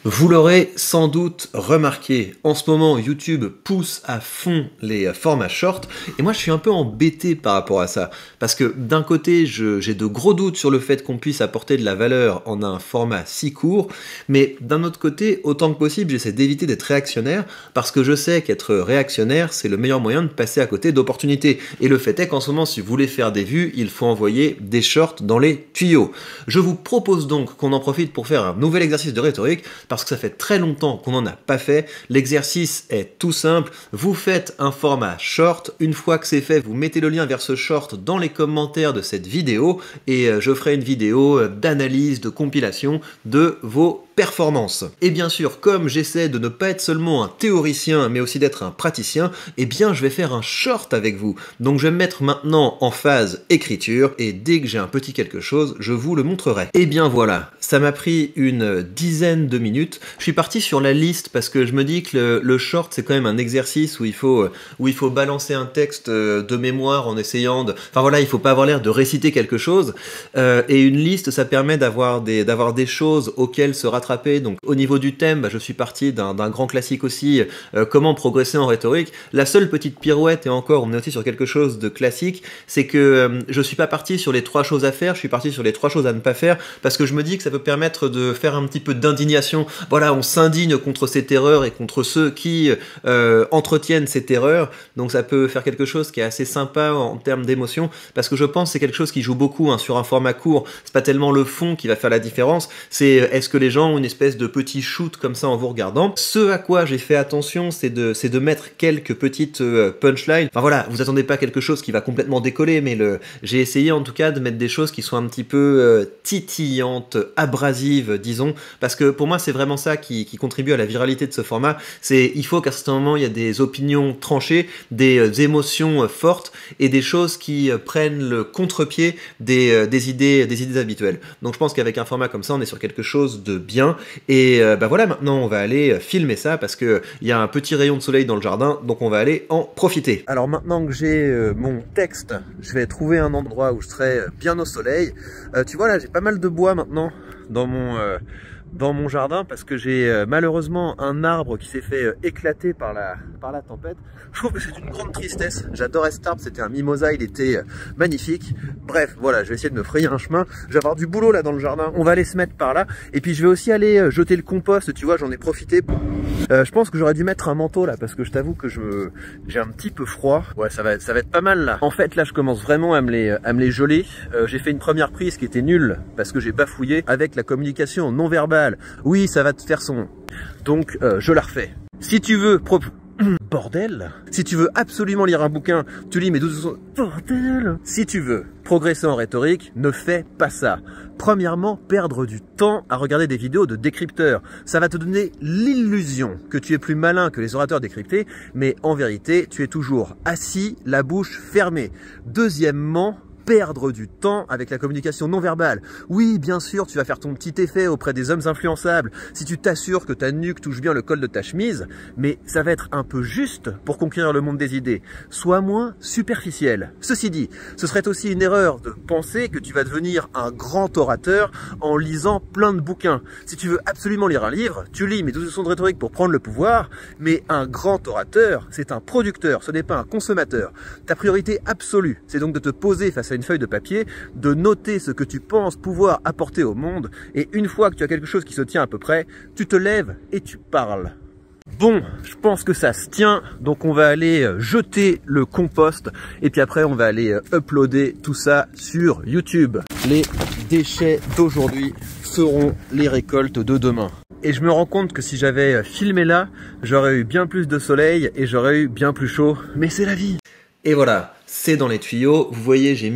Vous l'aurez sans doute remarqué, en ce moment YouTube pousse à fond les formats short et moi je suis un peu embêté par rapport à ça parce que d'un côté j'ai de gros doutes sur le fait qu'on puisse apporter de la valeur en un format si court, mais d'un autre côté autant que possible j'essaie d'éviter d'être réactionnaire parce que je sais qu'être réactionnaire c'est le meilleur moyen de passer à côté d'opportunités et le fait est qu'en ce moment si vous voulez faire des vues il faut envoyer des shorts dans les tuyaux. Je vous propose donc qu'on en profite pour faire un nouvel exercice de rhétorique parce que ça fait très longtemps qu'on n'en a pas fait. L'exercice est tout simple, vous faites un format short, une fois que c'est fait, vous mettez le lien vers ce short dans les commentaires de cette vidéo et je ferai une vidéo d'analyse, de compilation de vos performances. Et bien sûr, comme j'essaie de ne pas être seulement un théoricien, mais aussi d'être un praticien, eh bien je vais faire un short avec vous. Donc je vais me mettre maintenant en phase écriture, et dès que j'ai un petit quelque chose, je vous le montrerai. Et bien voilà, ça m'a pris une dizaine de minutes. Je suis parti sur la liste parce que je me dis que le short, c'est quand même un exercice où il faut balancer un texte de mémoire en essayant de... Enfin voilà, il faut pas avoir l'air de réciter quelque chose. Et une liste, ça permet d'avoir des choses auxquelles se rattraper. Donc au niveau du thème, je suis parti d'un grand classique aussi, comment progresser en rhétorique. La seule petite pirouette, et encore on est aussi sur quelque chose de classique, c'est que je suis pas parti sur les 3 choses à faire, je suis parti sur les 3 choses à ne pas faire, parce que je me dis que ça peut permettre de faire un petit peu d'indignation. Voilà, on s'indigne contre cette erreur et contre ceux qui entretiennent cette erreur, donc ça peut faire quelque chose qui est assez sympa en termes d'émotion, parce que je pense que c'est quelque chose qui joue beaucoup sur un format court. C'est pas tellement le fond qui va faire la différence, c'est est-ce que les gens ont une espèce de petit shoot comme ça en vous regardant. Ce à quoi j'ai fait attention, c'est de mettre quelques petites punchlines. Enfin voilà, vous attendez pas quelque chose qui va complètement décoller, mais j'ai essayé en tout cas de mettre des choses qui sont un petit peu titillantes, abrasives, disons, parce que pour moi c'est vraiment ça qui contribue à la viralité de ce format. Il faut qu'à ce moment il y a des opinions tranchées, des émotions fortes et des choses qui prennent le contre-pied des idées habituelles. Donc je pense qu'avec un format comme ça, on est sur quelque chose de bien. Et voilà, maintenant on va aller filmer ça parce qu'il y a un petit rayon de soleil dans le jardin, donc on va aller en profiter. Alors maintenant que j'ai mon texte, je vais trouver un endroit où je serai bien au soleil. Tu vois là, j'ai pas mal de bois maintenant dans mon jardin parce que j'ai malheureusement un arbre qui s'est fait éclater par la tempête. Je trouve que c'est une grande tristesse. J'adorais cet arbre, c'était un mimosa, il était magnifique. Bref, voilà, je vais essayer de me frayer un chemin. Je vais avoir du boulot là dans le jardin. On va aller se mettre par là. Et puis je vais aussi aller jeter le compost, tu vois, j'en ai profité. Je pense que j'aurais dû mettre un manteau là parce que je t'avoue que j'ai un petit peu froid. Ouais, ça va être pas mal là. En fait là je commence vraiment à me les geler. J'ai fait une première prise qui était nulle parce que j'ai bafouillé avec la communication non verbale. Oui, ça va te faire son. Donc je la refais. Si tu veux bordel. Si tu veux absolument lire un bouquin, tu lis mes 12 bordel. Si tu veux progresser en rhétorique, ne fais pas ça. Premièrement, perdre du temps à regarder des vidéos de décrypteurs. Ça va te donner l'illusion que tu es plus malin que les orateurs décryptés, mais en vérité, tu es toujours assis, la bouche fermée. Deuxièmement, perdre du temps avec la communication non verbale. Oui, bien sûr, tu vas faire ton petit effet auprès des hommes influençables si tu t'assures que ta nuque touche bien le col de ta chemise, mais ça va être un peu juste pour conquérir le monde des idées. Sois moins superficiel. Ceci dit, ce serait aussi une erreur de penser que tu vas devenir un grand orateur en lisant plein de bouquins. Si tu veux absolument lire un livre, tu lis mes 12 leçons de rhétorique pour prendre le pouvoir, mais un grand orateur, c'est un producteur, ce n'est pas un consommateur. Ta priorité absolue, c'est donc de te poser face à une feuille de papier, de noter ce que tu penses pouvoir apporter au monde, et une fois que tu as quelque chose qui se tient à peu près, tu te lèves et tu parles. Bon, je pense que ça se tient, donc on va aller jeter le compost, et puis après on va aller uploader tout ça sur YouTube. Les déchets d'aujourd'hui feront les récoltes de demain. Et je me rends compte que si j'avais filmé là, j'aurais eu bien plus de soleil et j'aurais eu bien plus chaud, mais c'est la vie. Et voilà, c'est dans les tuyaux. Vous voyez, j'ai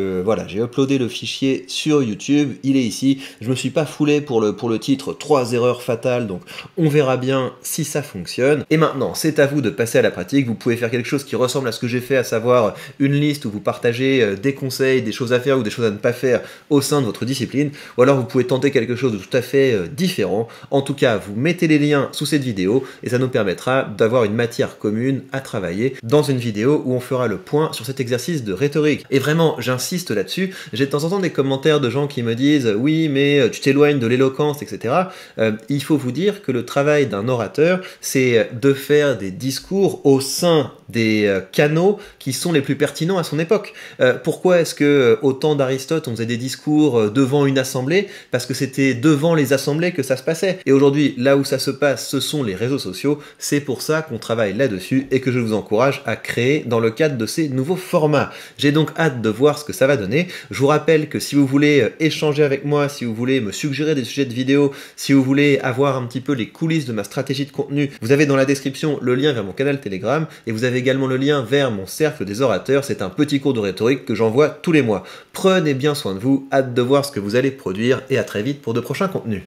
uploadé le fichier sur YouTube. Il est ici. Je me suis pas foulé pour le titre 3 erreurs fatales. Donc, on verra bien si ça fonctionne. Et maintenant, c'est à vous de passer à la pratique. Vous pouvez faire quelque chose qui ressemble à ce que j'ai fait, à savoir une liste où vous partagez des conseils, des choses à faire ou des choses à ne pas faire au sein de votre discipline. Ou alors, vous pouvez tenter quelque chose de tout à fait différent. En tout cas, vous mettez les liens sous cette vidéo et ça nous permettra d'avoir une matière commune à travailler dans une vidéo où on fera le point sur sur cet exercice de rhétorique. Et vraiment, j'insiste là-dessus, j'ai de temps en temps des commentaires de gens qui me disent « oui, mais tu t'éloignes de l'éloquence, etc. » Il faut vous dire que le travail d'un orateur, c'est de faire des discours au sein des canaux qui sont les plus pertinents à son époque. Pourquoi est-ce que au temps d'Aristote, on faisait des discours devant une assemblée? Parce que c'était devant les assemblées que ça se passait. Et aujourd'hui, là où ça se passe, ce sont les réseaux sociaux. C'est pour ça qu'on travaille là-dessus et que je vous encourage à créer dans le cadre de ces nouveaux formats. J'ai donc hâte de voir ce que ça va donner. Je vous rappelle que si vous voulez échanger avec moi, si vous voulez me suggérer des sujets de vidéos, si vous voulez avoir un petit peu les coulisses de ma stratégie de contenu, vous avez dans la description le lien vers mon canal Telegram et vous avez également le lien vers mon cercle des orateurs. C'est un petit cours de rhétorique que j'envoie tous les mois. Prenez bien soin de vous, hâte de voir ce que vous allez produire et à très vite pour de prochains contenus.